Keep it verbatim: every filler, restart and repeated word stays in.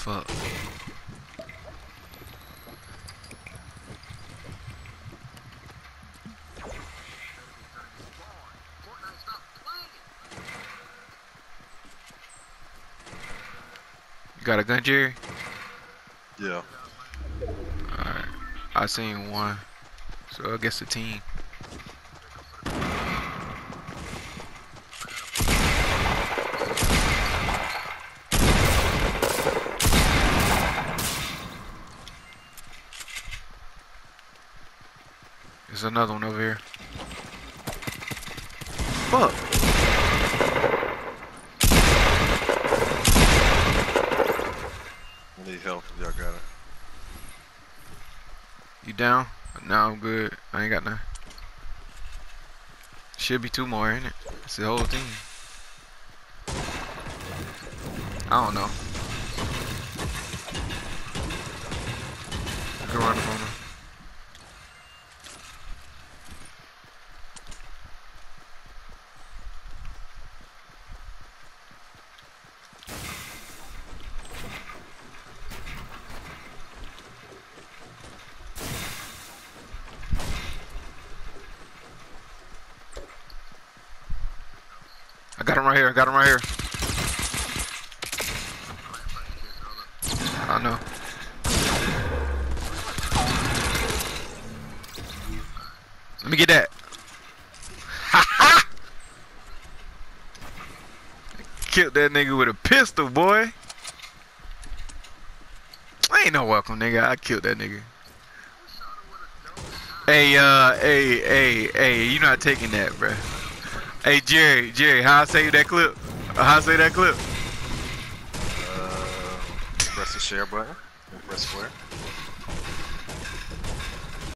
fuck. You got a gun, Jerry? Yeah. Alright. I seen one. So I guess the team. There's another one over here. Fuck. I need help if y'all got it. You down? No, I'm good. I ain't got none. Should be two more, ain't it? It's the whole team. I don't know. Go run up on them. I got him right here. I got him right here. I know. Let me get that. Ha ha! Killed that nigga with a pistol, boy. Ain't no welcome, nigga. I killed that nigga. Hey, uh, hey, hey, hey, you not taking that, bruh. Hey, Jerry, Jerry, how I save that clip? How I save that clip? Uh, press the share button and press square.